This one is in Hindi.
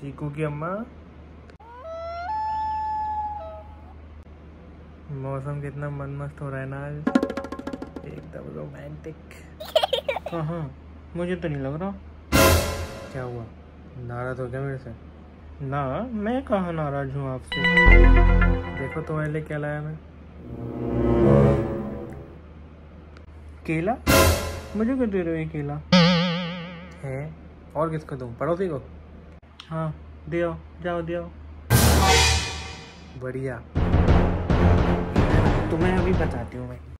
चीकू की अम्मा, मौसम कितना मनमस्त हो रहा है ना आज, एकदम रोमांटिक। हाँ, मुझे तो नहीं लग रहा। क्या हुआ, नाराज हो गया मेरे से? ना, मैं कहाँ नाराज हूँ आपसे। देखो तुम्हारे लिए क्या लाया मैं। केला? मुझे क्यों दे रहे हो ये केला? है और किसको दूँ, पड़ोसी को? हाँ दे आओ, जाओ दे आओ। बढ़िया, तुम्हें अभी बताती हूँ मैं।